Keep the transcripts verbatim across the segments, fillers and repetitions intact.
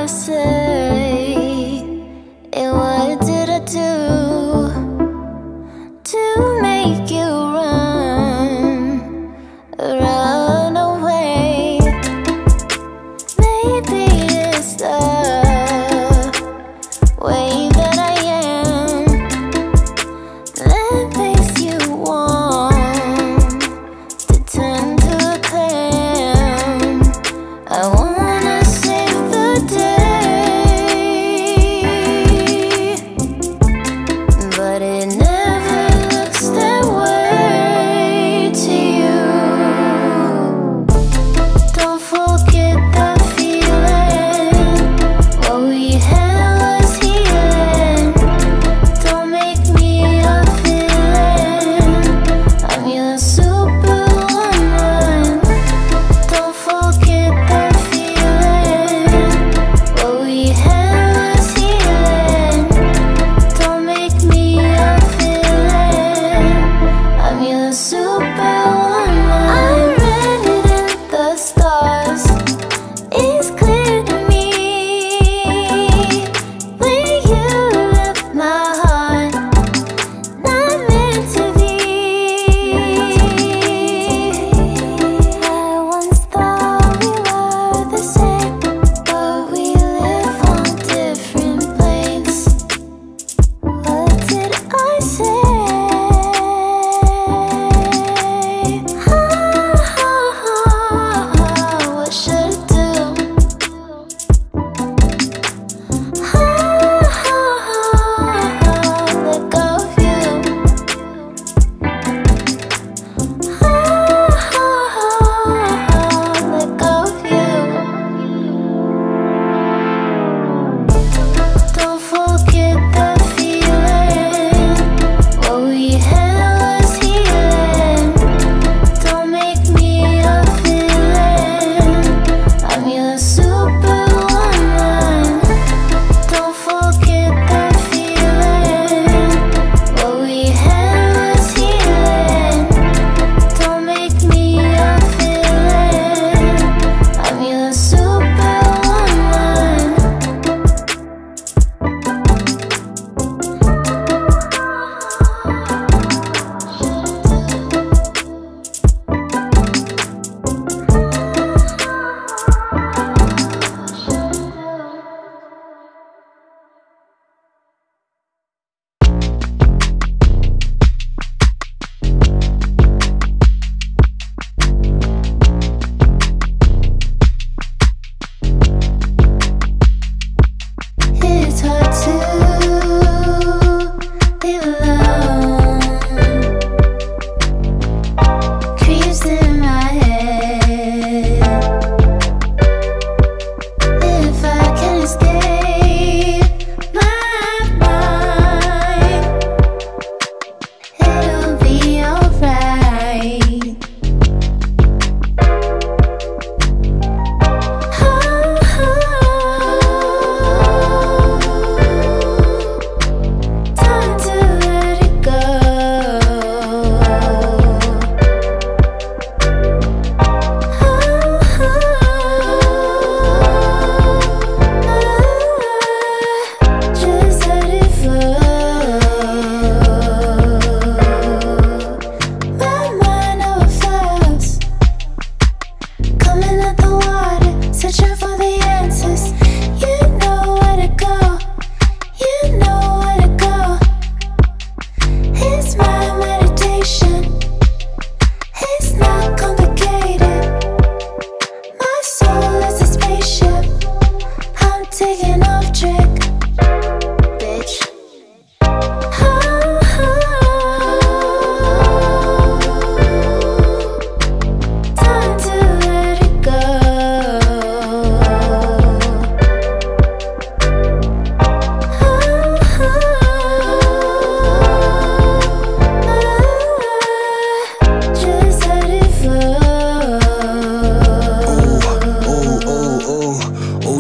I say? And what did I do to make you run, run away? Maybe it's the way that I am that makes you want to turn to a clam. I wanna save the day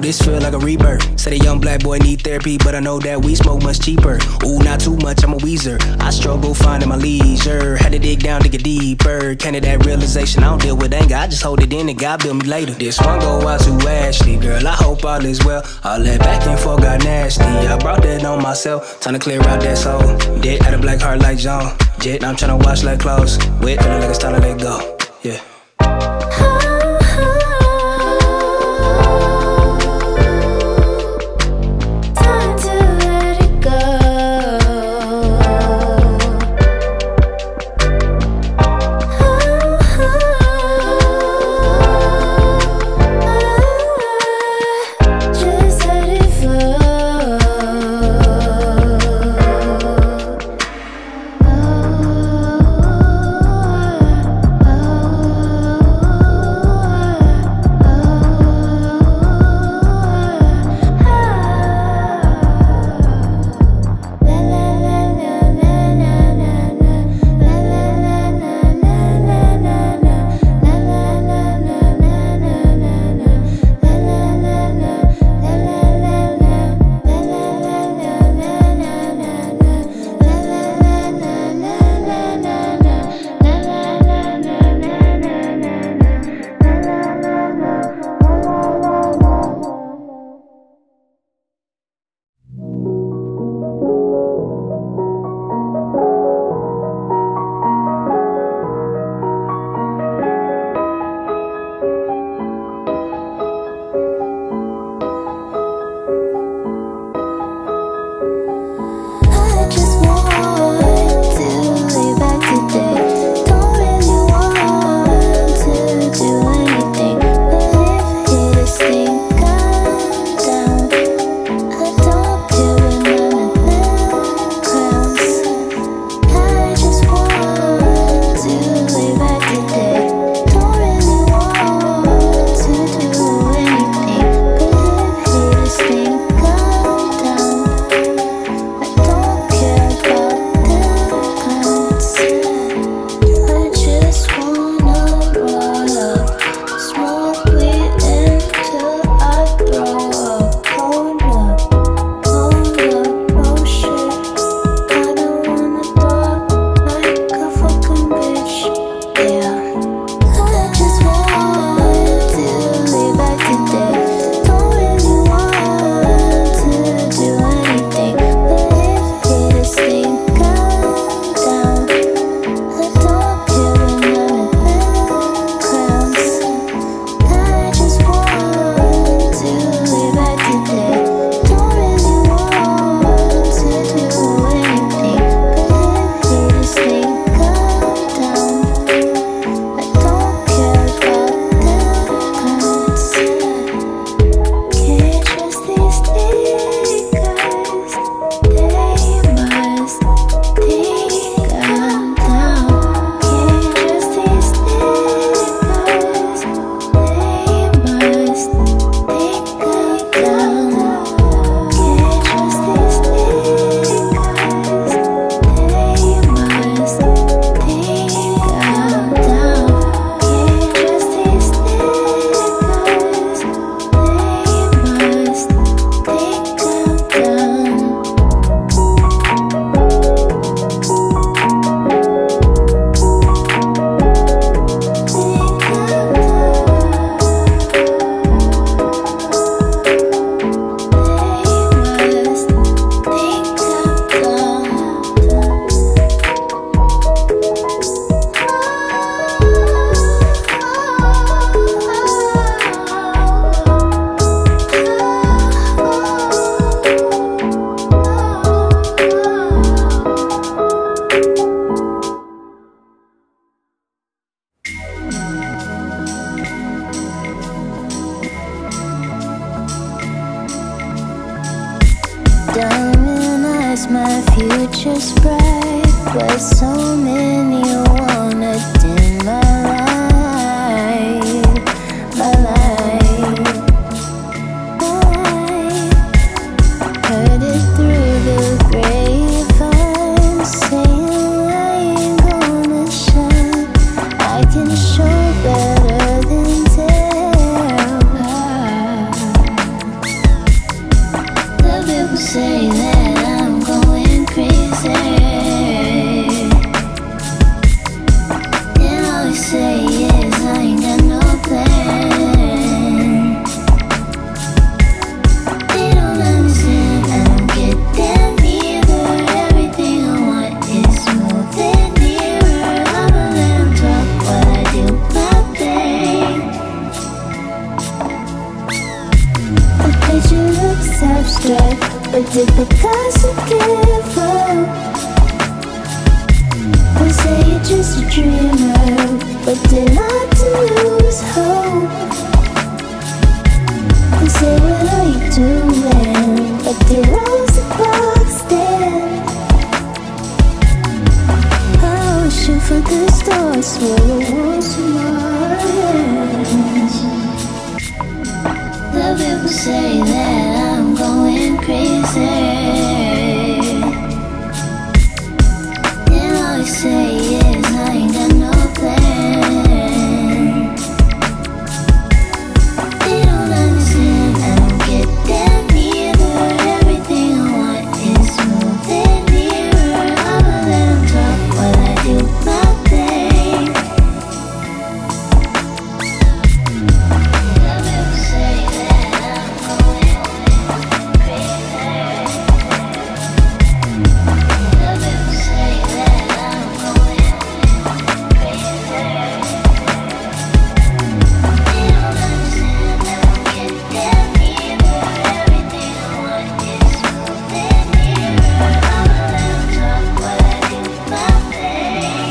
this feel like a rebirth. Said a young black boy need therapy, but I know that we smoke much cheaper. Ooh, not too much, I'm a Weezer. I struggle finding my leisure. Had to dig down to get deeper. Came to that realization, I don't deal with anger, I just hold it in and God build me later. This one go out to Ashley, girl, I hope all is well. All that back and forth got nasty, I brought that on myself. Time to clear out that soul. Dead had a black heart like John. Jet, I'm tryna wash like clothes. Wet, feeling like it's time to let go. Yeah. my future's bright, but so many wanna dim my light, my light, my light. Heard it through the grapevine, saying I ain't gonna shine. I can show better than tell. drive, but difficult to give up. They say you're just a dreamer, but they're not to lose hope. They say what are you doing, but they rose the box then. I'll shoot for the stars, swallow once more. The people say that I'm going crazy. And all you say is I ain't got no plan. They don't understand, I don't get that neither. Everything I want is moving nearer. I'ma let them talk while I do my thing. The people say that I'm going crazy. The people say that I'm going crazy. They don't understand, I don't get that neither. Everything I want is moving nearer. I'ma let them talk while I do my thing.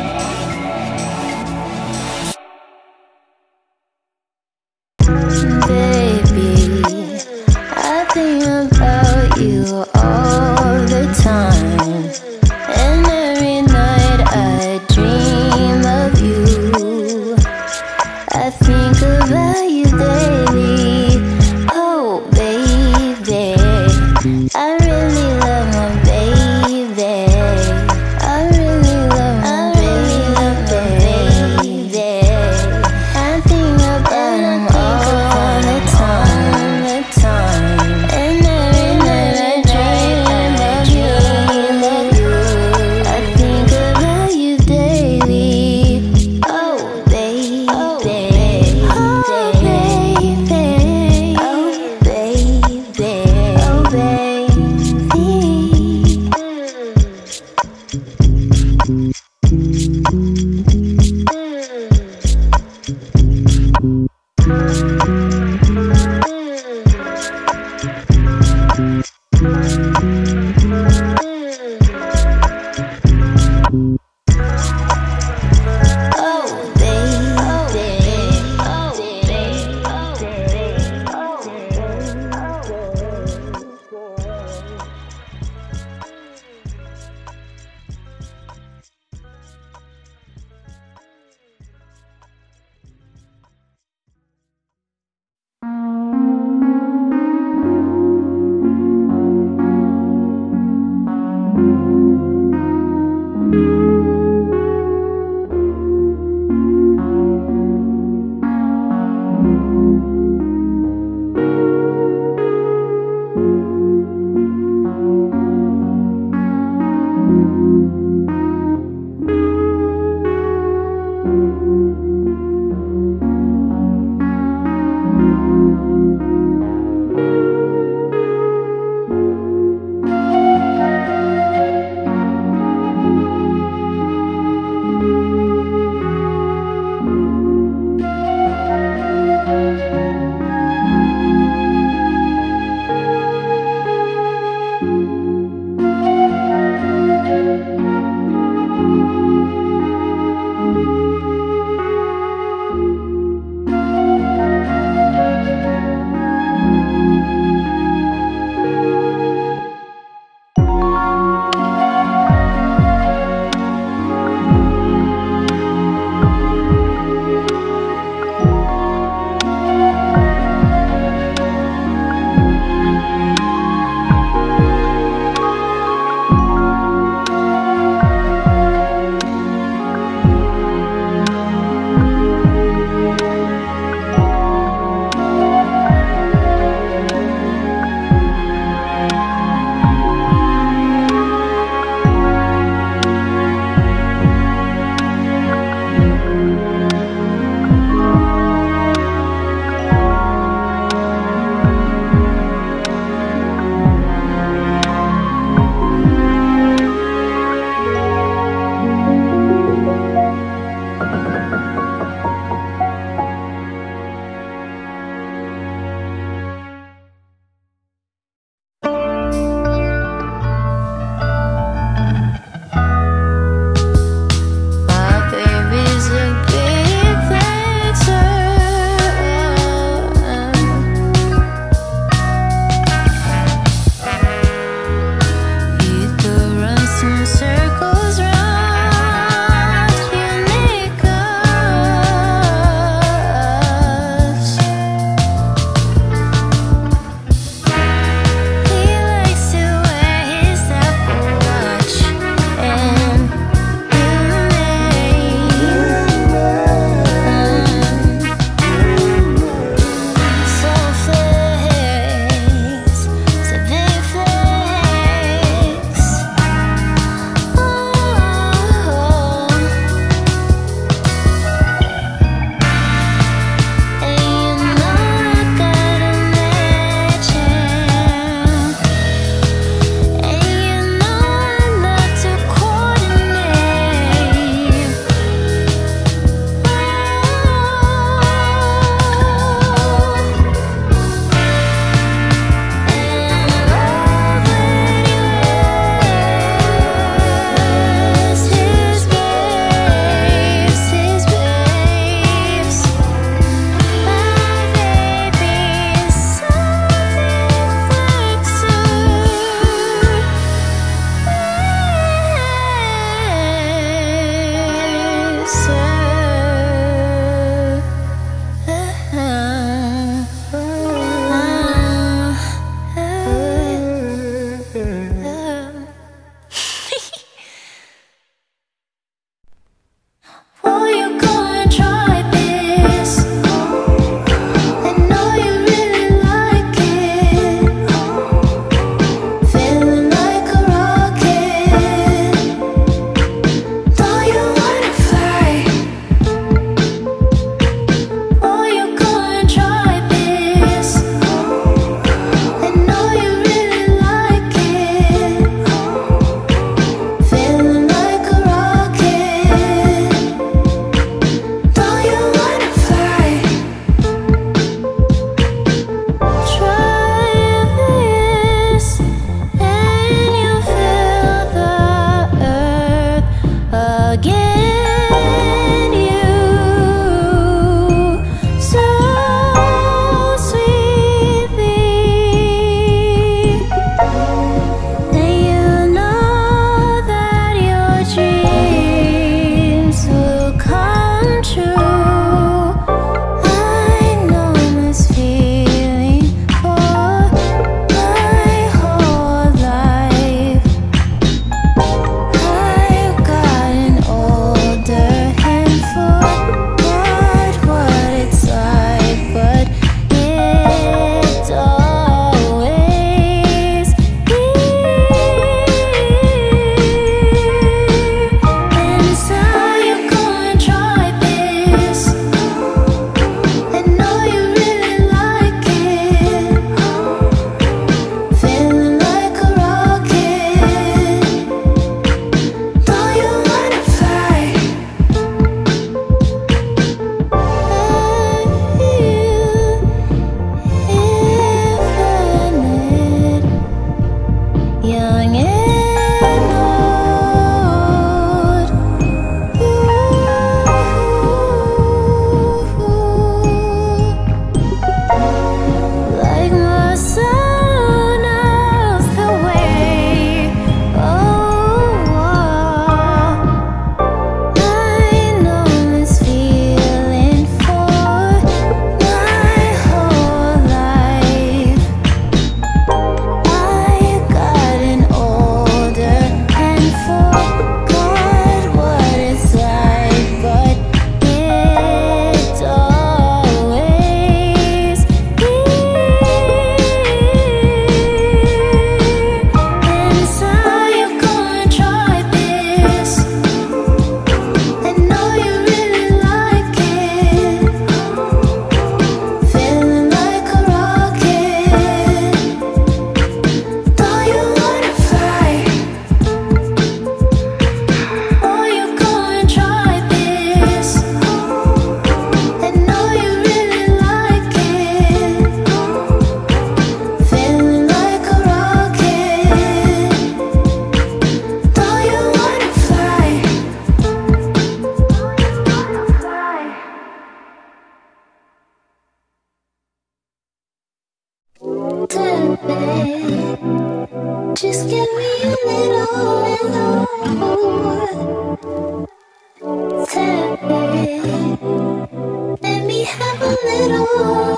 Baby, I think about you all the time, and every night I dream of you. I think about you daily, oh baby. I really love my baby. I really love my baby. I think about him all Just give me a little, little tap it. Let me have a little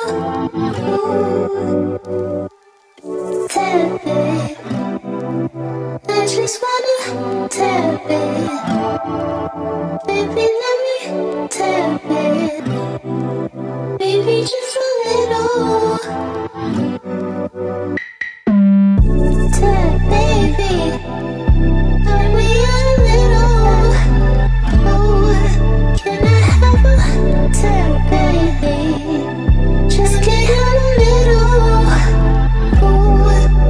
tap it. I just wanna tap it. Baby, let me tap it. Baby, just a little tap, baby. Let me a little. Oh, can I have a tap, baby? Just get a little. Oh,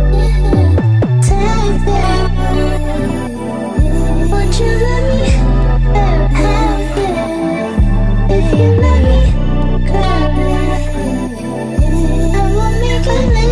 tap, baby. Won't you let me have, have it? If you let me grab it, I will make a little.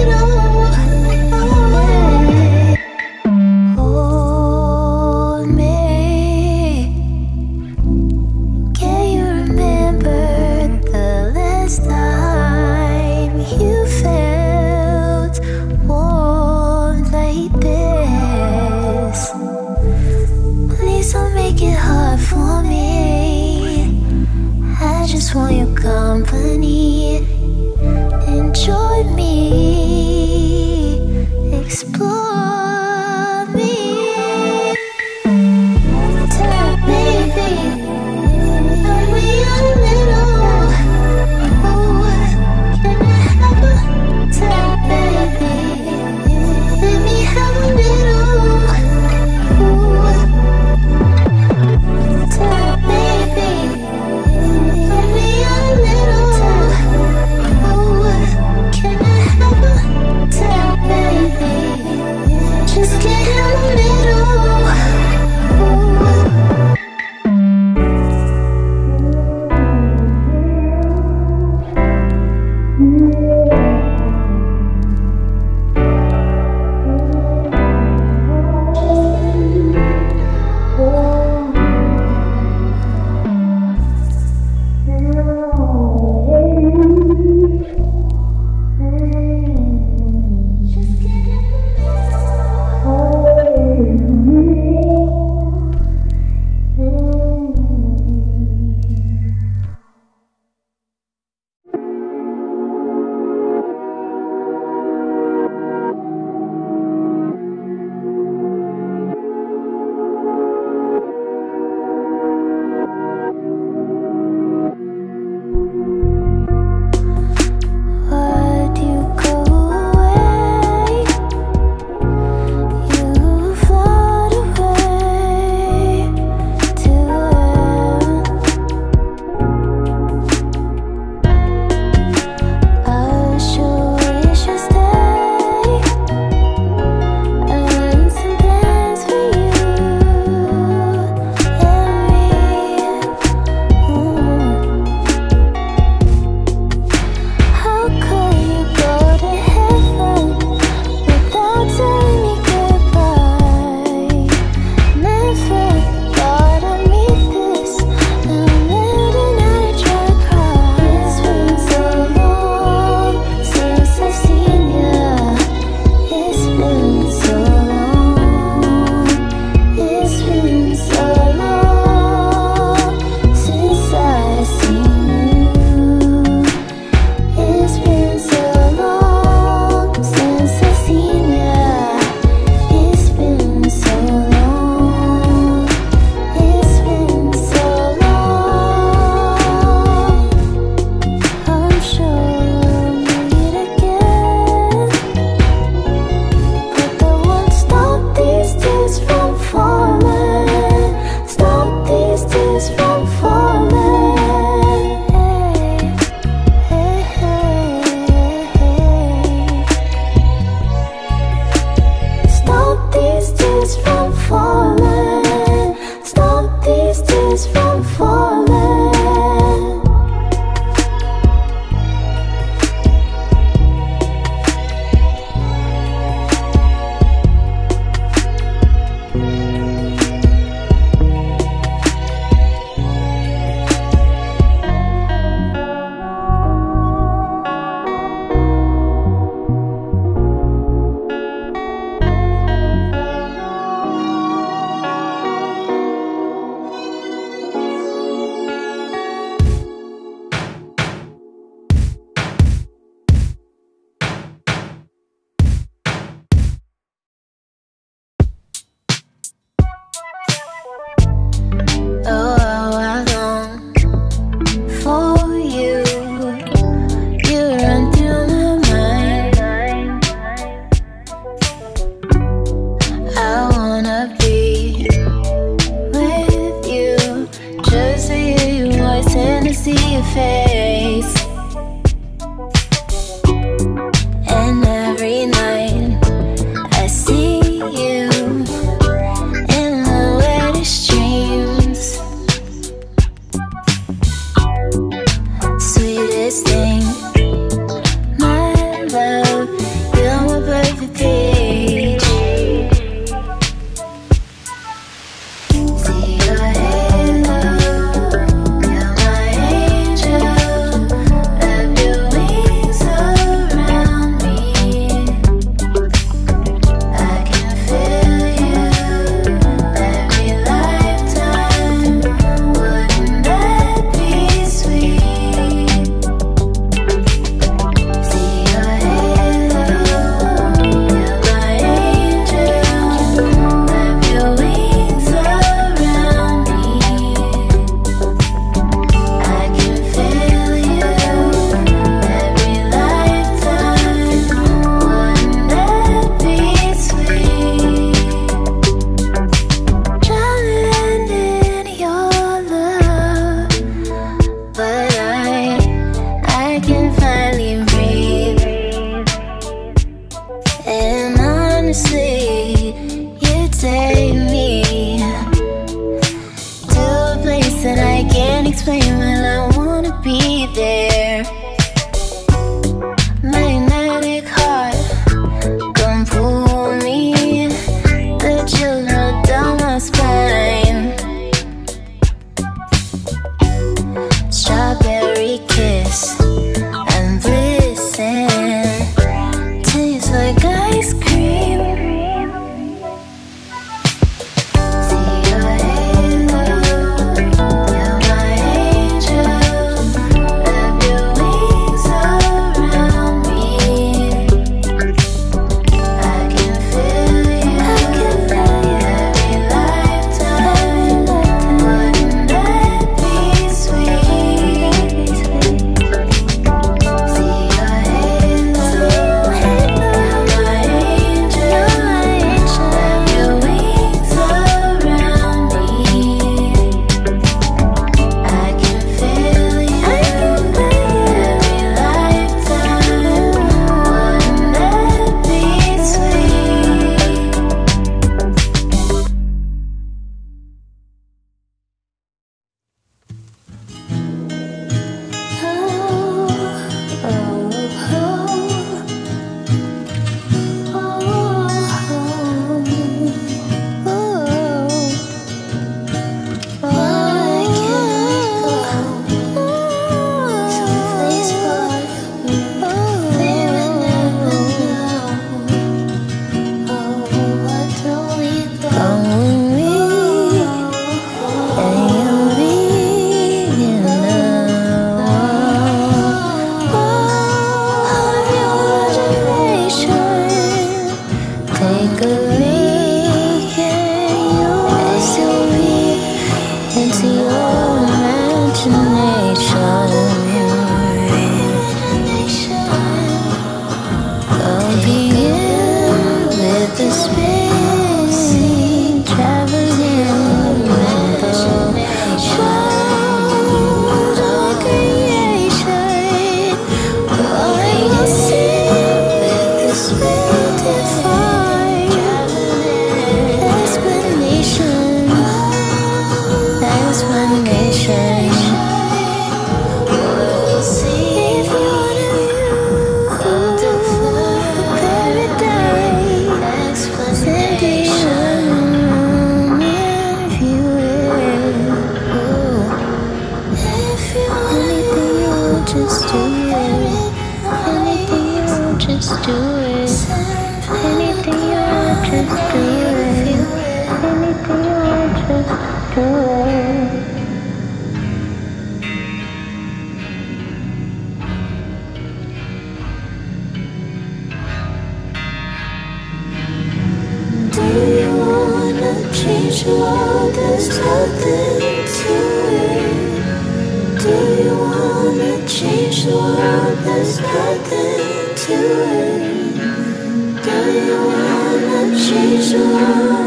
Do you wanna change the world? There's nothing to it. Do you wanna change the world? There's nothing to it. Do you wanna change the world?